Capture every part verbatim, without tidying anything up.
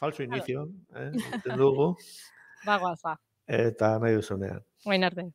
falso inicio, eh, iten dugu. Bagoaza. Eta nahi duzunean. Guain arte.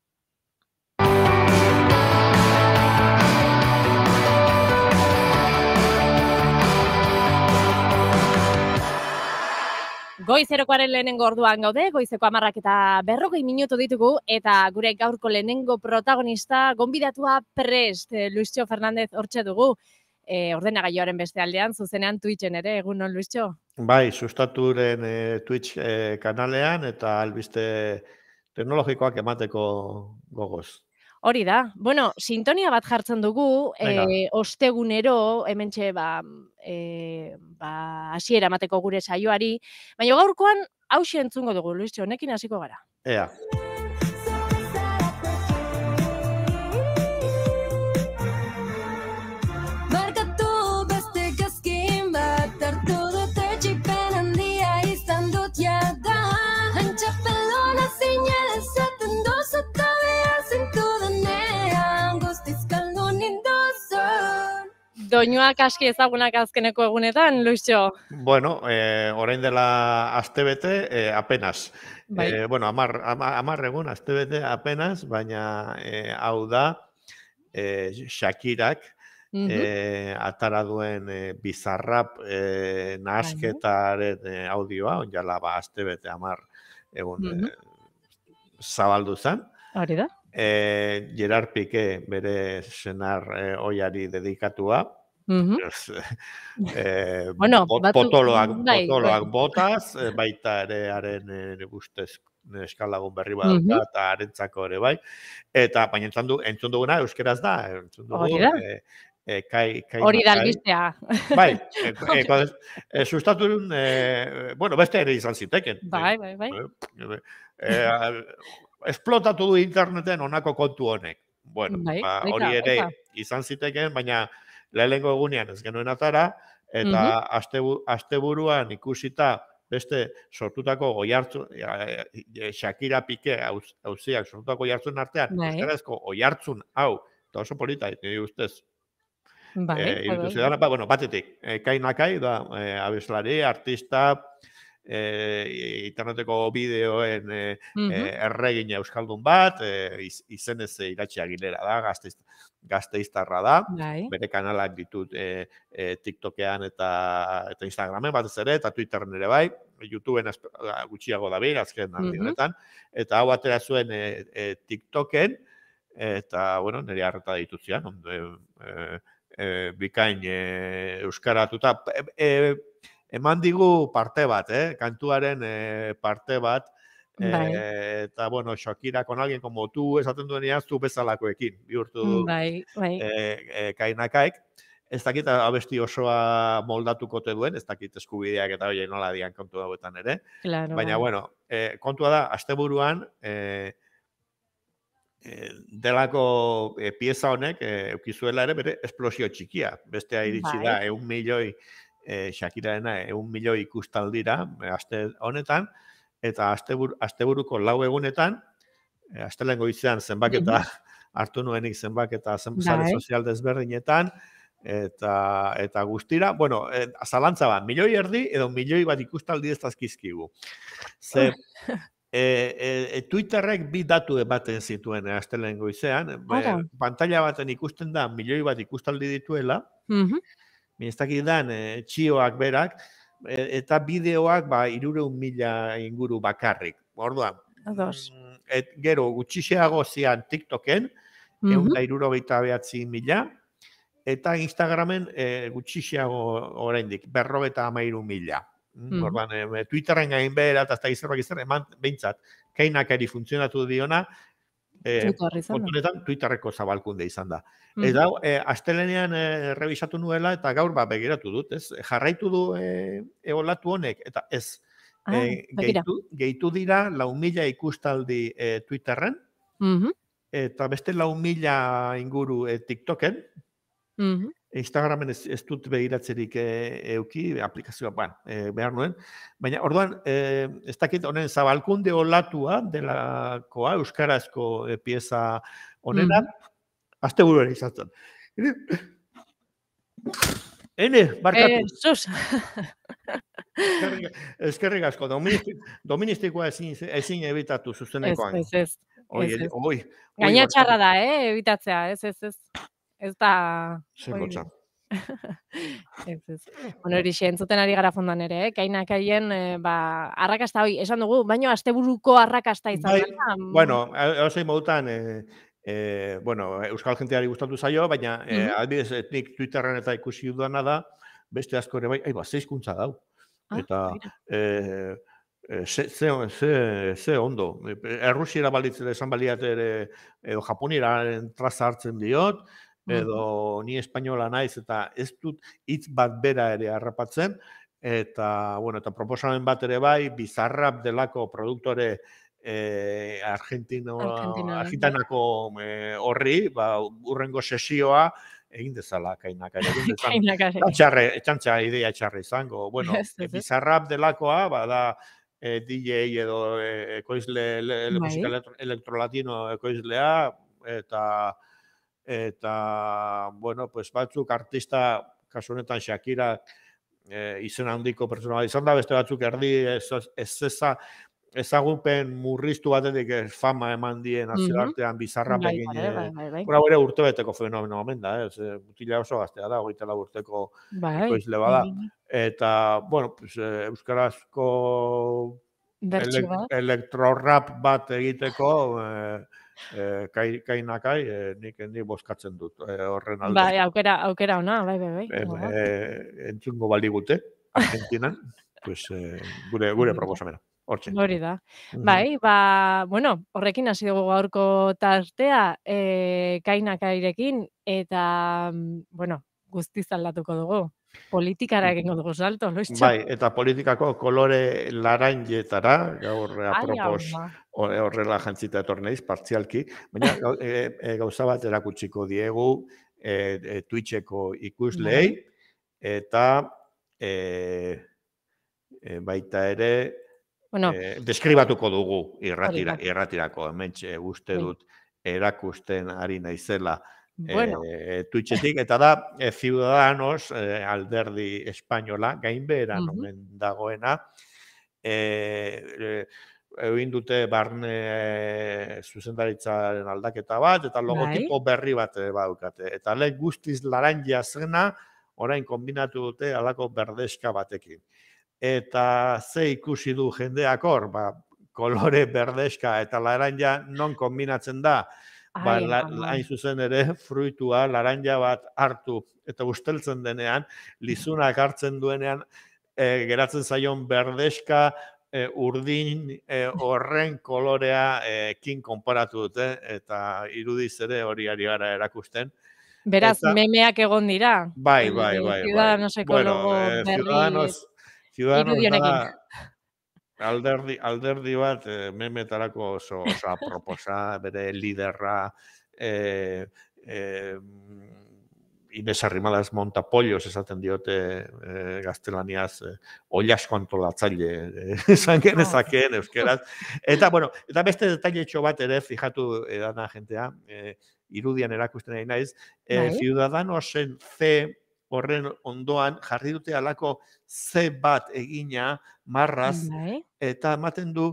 Goizerokoaren lehenengo orduan gaude, goizeko hamarrak eta berrogei minutu ditugu, eta gure gaurko lehenengo protagonista, gonbidatua prest, Luistxo Fernandez hortxe dugu, e, ordenagailuaren beste aldean, zuzenean Twitchen ere, egun non, Luistxo? Bai, sustaturen e, Twitch e, kanalean, eta albiste teknologikoak emateko gogoz. Hori da. Bueno, sintonia bat jartzen dugu, e, ostegunero, hementxe, ba, e, ba, hasiera emateko gure saioari, baina gaurkoan hauxe entzungo dugu, Luistxo, honekin hasiko gara. Ea. Doinuak aski ezagunak azkeneko egunetan, Luistxo? Bueno, eh, orain dela astebete, eh, apenas. Bai. Eh, bueno, amar, amar, amar egun, astebete apenas, baina eh, hau da, eh, Shakirak eh, atara duen eh, bizarrap eh, nahasketaren eh, audioa, onjala ba astebete amar egun eh, zabaldu zen. Hori da. Eh, Gerard Piqué bere senar eh, oiari dedikatua. Uh-huh. eh, bueno, bot, batu, potoloak, bai, potoloak bai. botaz, eh, baita ere haren eh, guztez eskalagun berri bat Uh-huh. eta harentzako ere bai. Eta baina entzun, du, entzun duguna euskeraz da. Entzun dugu, hori da. Eh, eh, kai, kai, hori da kai. albistea. Bai, eh, eh, eh, sustatun, eh, bueno, beste ere izan ziteken. Bai, bai, bai. Eh, eh, esplotatu du interneten honako kontu honek. Bueno, bai, ba, baita, hori ere baita. izan ziteken, baina lehenengo egunean ez genuen atara, eta Mhm. astebu, asteburuan ikusita beste sortutako oihartzun, e, Shakira Piqué auziak sortutako oihartzun artean, Bai. euskarazko oihartzun hau, eta oso polita, nire ustez, Bai, eh, bai, irutu bai. zidana, ba, bueno, batetik, eh, Kainakai, da, eh, abeslari, artista, eh, interneteko bideoen eh, Mhm. eh, erregina euskaldun bat, eh, iz, izenez iratxe Agilera da, gazteiz, gazteiztarra da, Bai. bere kanalak ditut eh, eh, TikTokean eta, eta Instagramen batez ere, eta Twitteren ere bai, YouTubeen espe- gutxiago da behir, azken aldi Mhm. honetan, eta hau atera zuen eh, eh, TikToken, eta, bueno, nire harreta ditutzian, eh, eh, eh, bikain eh, euskaratuta, eh, eh, eman digu parte bat, eh? Kantuaren eh, parte bat, Bai. eh, eta, bueno, Shakira con alguien como tú, esaten duen iaztu bezalakoekin, bihurtu du Bai, bai. eh, eh, Kainakaik. Ez dakit abesti osoa moldatuko te duen, ez dakit eskubideak eta hori nola dian kontu hauetan ere. Claro, Baina, bai. bueno, eh, kontua da, asteburuan, eh, eh, delako eh, pieza honek eh, eukizuela ere bere esplosio txikia. Bestea iritsi Bai. da, eun milioi, eh, Shakirarena, eun milioi ikustaldira, eh, aste honetan, eta astebur, asteburuko lau egunetan, eh, astelen goizean zenbaketa hartu nuenik zenbaketa zen, sare Bai. sozial desberdinetan, eta eta guztira, bueno, eh, zalantza bat, milioi erdi edo milioi bat ikustaldi ez dazkizkigu. Ze, e, e, Twitterrek bi datu ematen zituen eh, astelen goizean, Ara. e, pantalla baten ikusten da milioi bat ikustaldi dituela, Mhm. ez dakit dan, e, txioak berak, e, eta bideoak ba, irureun mila inguru bakarrik. Orduan, Ados. mm, et, gero gutxixeago zian TikToken, egun Mhm. da irurogeita behatzi mila, eta Instagramen e, gutxixeago oraindik, berrogeta amairu mila. Mm, Mhm. Orduan, e, Twitterren gain behera, eta ez da gizerrak izan, eman behintzat, keinakari funtzionatu diona, e, Twitter izan da. kontunetan Twitterreko zabalkunde izan da. Mhm. Eta hau, e, astelenean e, revisatu nuela, eta gaur ba, begiratu dut, ez? Jarraitu du e, eolatu honek, eta ez. Ah, E, begira. gehitu, gehitu dira lau mila ikustaldi e, Twitterren, Mhm. eta beste lau mila inguru e, TikToken, Mhm. Instagramen ez, ez dut begiratzerik e, euki, aplikazioa, bueno, e, behar nuen. Baina, orduan, e, ez dakit honen zabalkunde olatua delakoa, euskarazko e, pieza honena, Mhm. azte buruan izan zen. Ene, barkatu. Eh, sus. Eskerrik asko, doministikoa ezin ebitatu Ez, zuzenekoan. ez, ez. Oi, Ez, ez. oi, oi, Gaina barkatu. txarra da, eh, ebitatzea, ez, ez, ez. Ez da... Zer motza. Ez, ez. Bueno, hori entzuten ari gara fondan ere, eh? Kainak aien, eh, ba, arrakasta hoi, esan dugu, baino asteburuko arrakasta izan Bai, da. bueno, edozein modutan, eh, eh, bueno, euskal jenteari gustatu zaio, baina eh, Mhm. adibidez, eh, nik Twitterren eta ikusi dudana da, beste asko ere bai, ai, ba, zeizkuntza dau. Ah, Eta, begira. eh, eh, ze, ze, ze, ze ondo. Errusiera balitzera esan baliat ere, edo japoniraren traza hartzen diot, edo ni espainola naiz, eta ez dut hitz bat bera ere harrapatzen, eta, bueno, eta proposamen bat ere bai, Bizarrap delako produktore eh, argentino, Argentina, bai. argentanako eh, horri, ba, urrengo sesioa, egin dezala, kainak ere, egin dezan. Kainak ere. Da txarre, etxantza idea txarre izango. Bueno, Ez, ez, ez. Bizarrap delakoa, bada, eh, D J edo eh, ekoizle, ele, ele, Bai. musika elektro, elektrolatino ekoizlea, eta, eta, bueno, pues batzuk artista, kasu honetan Shakira, eh, izen handiko pertsona bat izan da, beste batzuk erdi ez, ez eza, ezagupen murriztu batetik ez fama eman dien nazioartean Bizarrap Bai, egin. bai, bai, bai, bai. Hura bere urtebeteko fenomeno omen da, ez, mutila oso gaztea da, hogeita lau urteko Bai. ekoizle bada. Eta, bueno, pues, eh, euskarazko Bertso elek, bat. elektrorrap bat egiteko, eh, eh, kai, kainakai, eh, nik, nik bozkatzen dut eh, horren alde. Bai, aukera, aukera ona, bai, bai, bai. Em, eh, entzungo baligute, Argentinan, pues, eh, gure, gure proposamena. Hortxe. Hori da. Bai, ba, bueno, horrekin hasi dugu gaurko tartea, eh, kainakairekin, eta, bueno, guztiz aldatuko dugu. Politikara egingo dugu salto, Luistxo. Bai, eta politikako kolore laranjetara, gaur Ai, apropos ama. horrela jantzita etorri naiz, partzialki, baina gau- e, e, gauza bat erakutsiko diegu e, e, Twitcheko ikusleei, eta e, e, baita ere Bueno, eh, deskribatuko dugu irratira, Hori da. irratirako, hementxe uste Bai. dut erakusten ari naizela Bueno. eh, Twitchetik, eta da eh, Ciudadanos eh, alderdi espainola, gainbeheran Mhm. omen dagoena, eh, eh, egin dute barne eh, zuzendaritzaren aldaketa bat, eta logotipo berri bat ere badaukate. Eta lehen guztiz laranja zena, orain kombinatu dute alako berdeska batekin. Eta ze ikusi du jendeak hor, ba, kolore berdeska eta laranja non kombinatzen da, ba, Ai, la, ama. hain zuzen ere, fruitua, laranja bat hartu eta usteltzen denean, lizunak hartzen duenean, e, geratzen zaion berdeska, e, urdin e, horren kolorea e, kin konparatu dute, eta irudiz ere hori ari gara erakusten. Beraz, Eta- memeak egon dira. Bai, Eh, bai, bai, bai. Ciudadanoseko Bueno, logo eh, berri Ciudadanos, Ciudadanos irudi honekin. da alderdi, alderdi bat eh, memetarako oso, oso aproposa, bere liderra, eh, eh, Inés Arrimadas Montapollos esaten diote eh, gaztelaniaz, eh, oilasko antolatzaile eh, esan genezakeen euskeraz. Eta, bueno, eta beste detailetxo bat ere, fijatu edana jentea, eh, irudian erakusten nahi naiz, eh, Bai. Ciudadanosen C horren ondoan jarri dute alako C bat egina marraz, Bai. eta ematen du,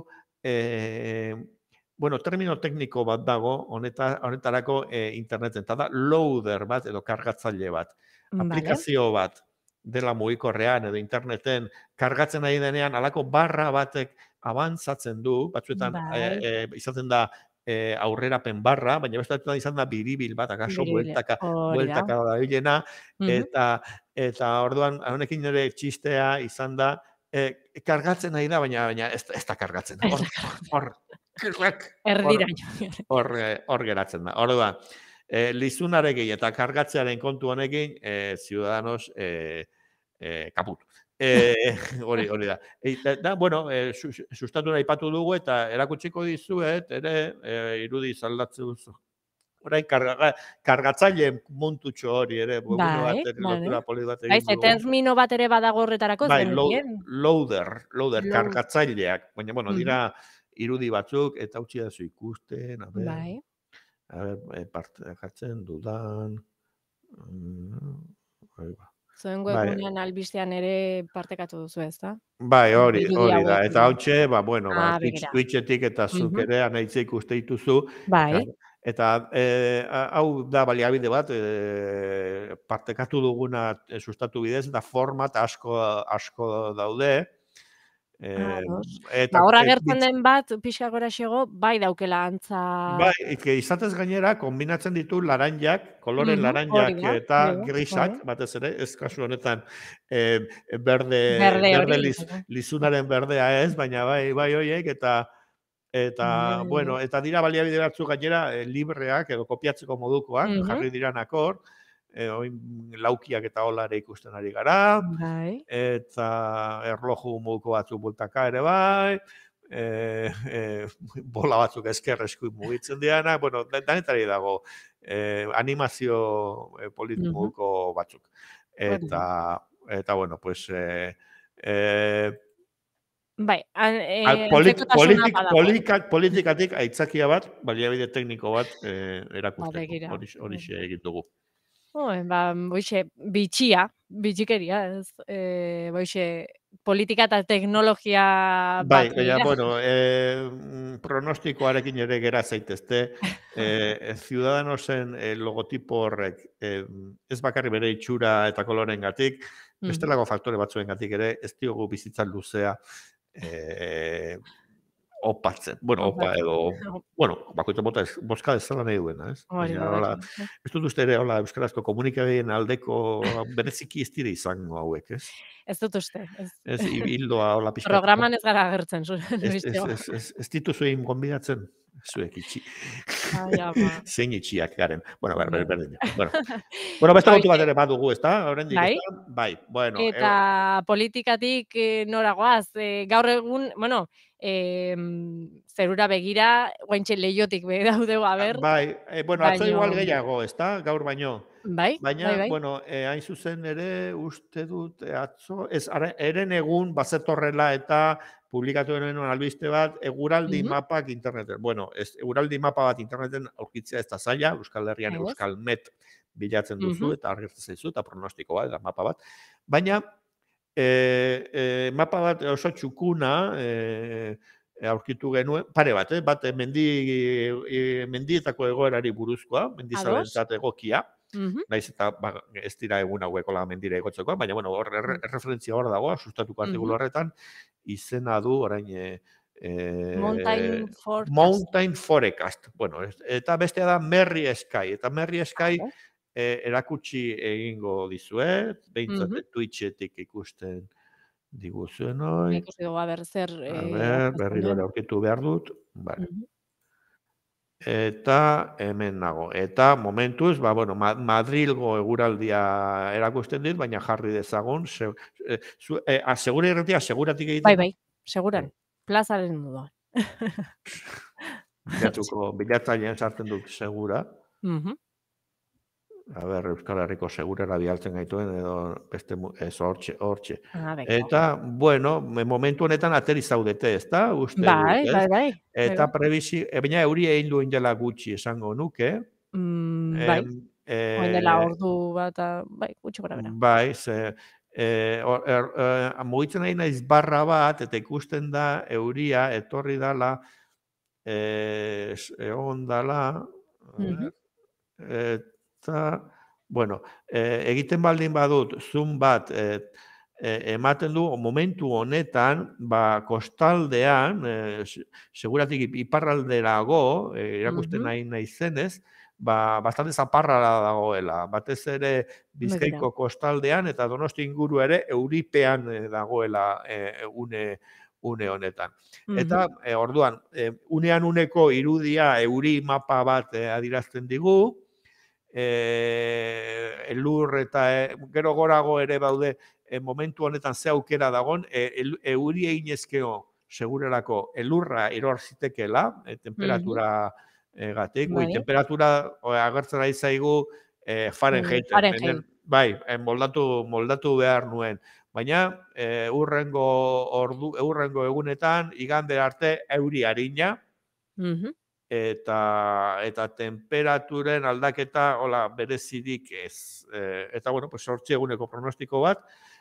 eh, bueno, termino tekniko bat dago, honeta, honetarako eh, interneten, eta da loader bat edo kargatzaile bat. Vale. Aplikazio bat dela mugikorrean edo interneten kargatzen ari denean, alako barra batek abantzatzen du, batzuetan Bai. eh, eh, izaten da eh, aurrerapen barra, baina bestetan izan da biribil bat, akaso Biribila. bueltaka, Hori da. bueltaka da bilena, Mhm. eta, eta orduan, honekin ere txistea izan da, eh, kargatzen ari da, baina, baina ez, ez da kargatzen. Hor, hor, hor, Erdira. hor, eh, hor geratzen da. Orduan, eh, lizunarekin eta kargatzearen kontu honekin, eh, Ciudadanos eh, eh, kaput. Eh, hori, hori da. E, da, da, bueno, eh, su- su- sustatu nahi patu dugu eta erakutsiko dizuet, ere, eh, irudi zaldatze duzu. Orain, karga, kargatzaile montutxo hori ere, webgune Bai, bat, bai. lotura poli bat Bai, egin ze dugu. termino bat ere badago horretarako, Bai, zen lo- bien. loader, loader, Load. kargatzaileak. Baina, bueno, Mhm. dira irudi batzuk, eta utzi da zu ikusten, a ber, Bai. a ber, eh, parte jartzen dudan, mm, bai, ba. Zuen Bai. webgunean albistean ere partekatu duzu, ezta? Bai, hori, Irudi hori da. hauek. Eta hontxe, ba, bueno, ba, Ah, Twitch, begira. Twitchetik eta zuk Mhm. ere anaitze ikuste dituzu. Eta, Bai. eta eh, hau da baliabide bat, eh, partekatu duguna eh, sustatu bidez, da format asko, asko daude. Eh, Ados. eta, Ba, hor eh, agertzen bitz- den bat, pixka gora xego, bai daukela antza... Bai, ike izatez gainera, kombinatzen ditu laranjak, kolore Mhm, hori laranjak da, eta hori da, grisak, bai. batez ere, ez kasu honetan, eh, berde, Berde berde hori. liz, lizunaren berdea ez, baina bai, bai hoiek, eta eta, Bai. bueno, eta dira baliabide batzuk gainera eh, libreak edo kopiatzeko modukoak, Mhm. jarri diranak hor, eh, oin laukiak eta holare ikusten ari gara, Bai. eta erloju moduko batzuk bultaka ere bai, eh, eh, bola batzuk esker eskuin mugitzen diana, bueno, da- danetari dago eh, animazio eh, polit Mhm. moduko batzuk. Hori da. Eta, eta bueno, pues, eh, eh, Bai, an, al- eh, polit, antzekotasuna politik, badago. polika, politikatik aitzakia bat, baliabide tekniko bat eh, Ba, erakusteko. begira. Horixe horixe egin dugu. Joe, ba, hoixe, bitxia, bitxikeria, ez? Eh, hoixe, politika eta teknologia Bai, batu baina, dira. bueno, eh, mm, pronostikoarekin ere gera zaitezte, eh, Ciudadanosen eh, logotipo horrek, eh, ez bakarri bere itxura eta kolorengatik, Mhm. bestelako faktore batzuengatik ere, ez diogu bizitzan luzea eh, opatzen. Bueno, opa Opa. edo, bueno, bakoitza bota ez, bozka ez zela nahi duena, ez? Hori Baina, da, hola, hori da. ez dut uste ere, hola, euskarazko komunikabideen aldeko bereziki ez dira izango hauek, ez? Ez dut uste, ez. Ez, hildoa, hola, pixkat, Programan ez gara agertzen, zu, Ez, ez, Luistxo. ez, ez, ez dituzu egin gonbidatzen? Zuek itxi. Ai, ama. Zein itxiak garen. Bueno, ber, ber, Bai. berdina. Bueno, bueno beste Ba, kontu bat hoixe, ere badugu, ezta? Oraindik, bai. ezta? Bai, bueno. E, Eta politikatik eh, noragoaz, eh, gaur egun, bueno, eh, zerura begira, guaintxe leiotik be daude, a ber, bai, e, bueno, atzo baino, igual gehiago, ezta? Gaur baino. bai, bai, Baina, bai. bueno, e, hain zuzen ere, uste dut, e, atzo, ez, ara, eren egun, bazetorrela eta publikatu denuen albiste bat, eguraldi Mhm. mapak interneten. Bueno, ez, eguraldi mapa bat interneten aurkitzea ez da zaila, Euskal Herrian Ez. Euskalmet bilatzen duzu, Mhm. eta argertzen zaizu, eta pronostiko bat, eta mapa bat. Baina, e, e, mapa bat oso txukuna, e, aurkitu genuen, pare bat, eh? Bat eh, mendi, e, mendietako egoerari buruzkoa, Ados. mendizalentzat egokia, Mhm. naiz eta ba, ez dira egun hauek hola mendira igotzeko, baina bueno, hor erre- erreferentzia hor dago, sustatuko artikulu Mhm. horretan, izena du orain e, Mountain Forecast. Mountain Forecast. Bueno, ez- eta bestea da Merry Sky, eta Merry Sky Vale. e, erakutsi egingo dizuet, behintzat Mhm. Twitchetik ikusten diguzuen hoi. Ikusi dugu, a ber, zer A eh, ber, aurkezten berriro duen. ere aurkitu behar dut. Vale. Mhm. Eta hemen nago. Eta momentuz, ba, bueno, Ma- Madrilgo eguraldia erakusten dit, baina jarri dezagun. Se, e, zu, e, a, segura irretia, seguratik egiten. Bai, bai, seguran. Plazaren dudan. Bilatuko, bilatzailean sartzen dut segura. Mhm. A ber, Euskal Herriko segurera bialtzen gaituen, edo beste, mu- ez, hortxe, hortxe. Ah, begira. Eta, bueno, me- momentu honetan ateri zaudete, ezta? Uste Bai, dut, ez? bai, bai. Eta Bai. prebisi, e, baina euri egin duen dela gutxi esango nuke. Mm, bai. Em, e, Oin dela ordu bat, ah, bai, gutxi gora bera. Bai, ze, e, or, er, e, mugitzen nahi naiz barra bat, eta ikusten da euria, etorri dala, e, s- egon dala, a Mhm. ver, eta, bueno, e, egiten baldin badut, zoom bat, e, e, ematen du, momentu honetan, ba, kostaldean, e, se- seguratik iparralderago, e, irakusten Mhm. nahi nahi zenez, ba, bastante zaparrara dagoela. Batez ere Begira. Bizkaiko kostaldean eta Donosti inguru ere euripean eh, dagoela e, une une honetan. Mhm. Eta e, orduan, e, unean uneko irudia euri mapa bat e, adirazten digu, e, elur eta e, gero gorago ere baude e, momentu honetan ze aukera dagon, e, el, euri eginezkeo segurelako elurra eror zitekela, e, temperatura e, gatik, ui, Bai. temperatura o, agertzen ari zaigu e, Fahrenheit, Fahrenheit. hemen, bai, e, moldatu, moldatu behar nuen. Baina, e, urrengo ordu, urrengo egunetan, igande arte euri harina, Mhm. eta eta temperaturen aldaketa hola berezirik ez. E, eta bueno, pues zortzi eguneko pronostiko bat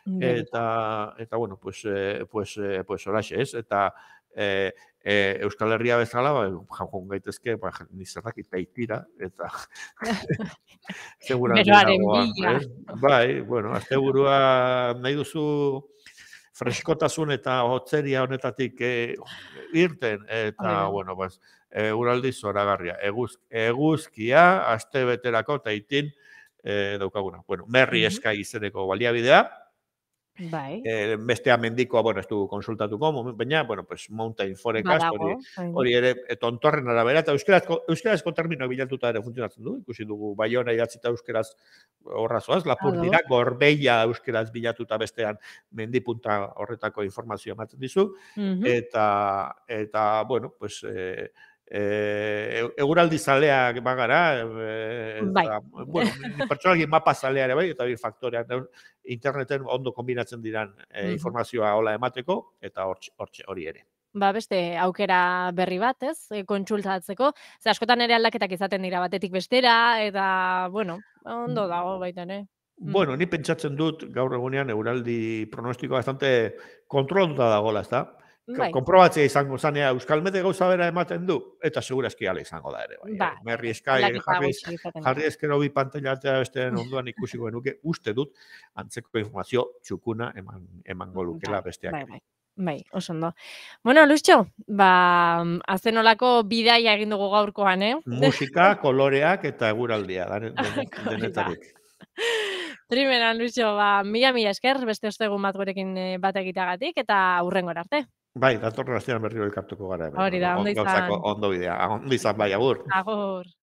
eta eta bueno, pues eh, pues eh, pues horaxe, ez? Eta eh, eh, Euskal Herria bezala, ba, joan gaitezke, ba, ni zerrakit peitira, eta seguramente Beroaren nagoa, bila. ez? Bai, bueno, asteburua nahi duzu freskotasun eta hotzeria honetatik eh, irten, eta, bueno, pues, eguraldi zoragarria. Eguz, eguzkia, aste beterako, eta itin, eh, daukaguna. Bueno, Merri Sky izeneko baliabidea, Bai. Eh, bestea mendikoa, bueno, ez du konsultatuko, baina, bueno, pues, Mountain Forecast, hori, Badago. hori ere, tontorren arabera, eta euskarazko, euskarazko termino bilatuta ere funtzionatzen du, ikusi dugu, Baiona idatzita euskaraz horrazoaz, Lapurdira, Gorbeia euskaraz bilatuta bestean mendipunta horretako informazio ematen dizu, eta, eta, bueno, pues, eh, eh, eguraldi zaleak bagara, eh, eta, bueno, pertsonalki mapa zalea ere bai, eta bi faktoreak interneten ondo kombinatzen diran eh, informazioa hola emateko, eta hortxe hori ere. Ba, beste aukera berri bat, ez? E, kontsultatzeko. Ze askotan ere aldaketak izaten dira batetik bestera, eta, bueno, ondo dago baita, ne? Bueno, ni pentsatzen dut gaur egunean eguraldi pronostikoa bastante kontrolatuta dagoela, ezta? Bai. Konprobatzea izango zanea, Euskalmete gauza bera ematen du, eta segurazki ala izango da ere. Bai. Ba, Merri Sky, jarri eskero bi pantailatea bestean onduan ikusiko genuke, uste dut, antzeko informazio txukuna eman, emango lukela besteak. Bai, bai. Bai, oso ondo. Bueno, Luistxo, ba, azenolako bidaia egin dugu gaurkoan, eh? Musika, koloreak eta eguraldia, denetarik. Primeran, Luistxo, ba, mila-mila esker, beste ostegun bat gurekin bat egiteagatik, eta hurrengora arte. Bai, datorren astean berriro elkartuko gara. Hori da, ondo izan. Ondo bidea, ondo izan, bai, agur. Agur.